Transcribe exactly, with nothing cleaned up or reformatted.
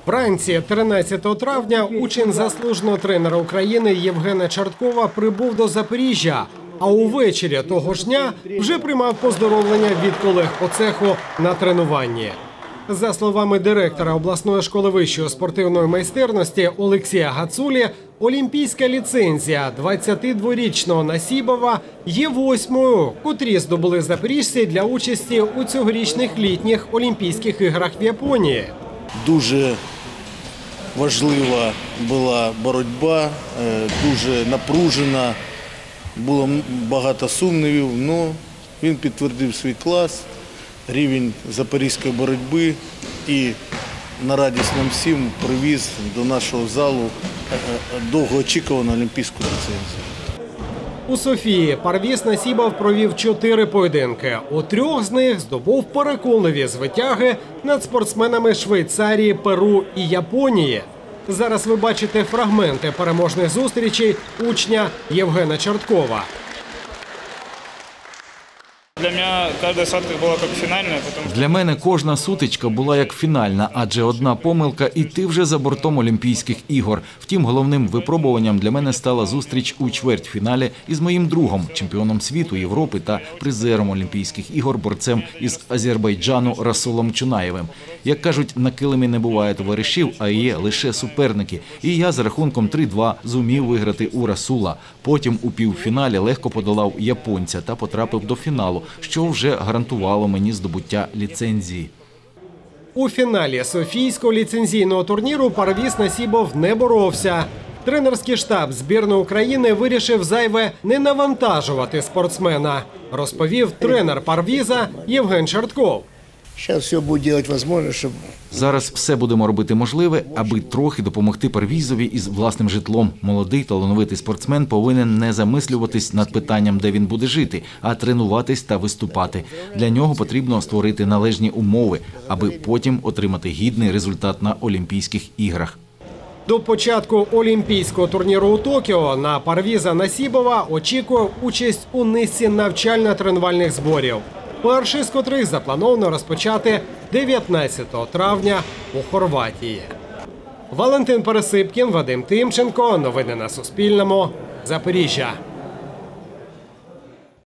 Вранці тринадцятого травня учень заслуженого тренера України Євгена Чорткова прибув до Запоріжжя, а увечері того ж дня вже приймав поздоровлення від колег по цеху на тренуванні. За словами директора обласної школи вищої спортивної майстерності Олексія Гацулі, олімпійська ліцензія двадцятидворічного Насібова є восьмою, котрі здобули запоріжці для участі у цьогорічних літніх Олімпійських іграх в Японії. Дуже важлива була боротьба, дуже напружена, було багато сумнівів, але він підтвердив свій клас, рівень запорізької боротьби і на радість нам всім привіз до нашого залу довгоочікувану олімпійську ліцензію. У Софії Парвіз Насібов провів чотири поєдинки. У трьох з них здобув переконливі звитяги над спортсменами Швейцарії, Перу і Японії. Зараз ви бачите фрагменти переможних зустрічей учня Євгена Чорткова. Для мене кожна сутичка була як фінальна. Тому... Для мене кожна сутичка була як фінальна, адже одна помилка – і ти вже за бортом Олімпійських ігор. Втім, головним випробуванням для мене стала зустріч у чвертьфіналі із моїм другом, чемпіоном світу, Європи та призером Олімпійських ігор, борцем із Азербайджану Расулом Чунаєвим. Як кажуть, на килимі не буває товаришів, а є лише суперники. І я з рахунком три-два зумів виграти у Расула. Потім у півфіналі легко подолав японця та потрапив до фіналу, що вже гарантувало мені здобуття ліцензії. У фіналі Софійського ліцензійного турніру Парвіз Насібов не боровся. Тренерський штаб збірної України вирішив зайве не навантажувати спортсмена, розповів тренер Парвіза Євген Чортков. Зараз все буде робити можливе, щоб... Зараз все будемо робити можливе, аби трохи допомогти Парвізові із власним житлом. Молодий талановитий спортсмен повинен не замислюватись над питанням, де він буде жити, а тренуватись та виступати. Для нього потрібно створити належні умови, аби потім отримати гідний результат на Олімпійських іграх. До початку Олімпійського турніру у Токіо на Парвіза Насібова очікує участь у низці навчально-тренувальних зборів, перший з котрих заплановано розпочати дев'ятнадцятого травня у Хорватії. Валентин Пересипкін, Вадим Тимченко. Новини на Суспільному. Запоріжжя.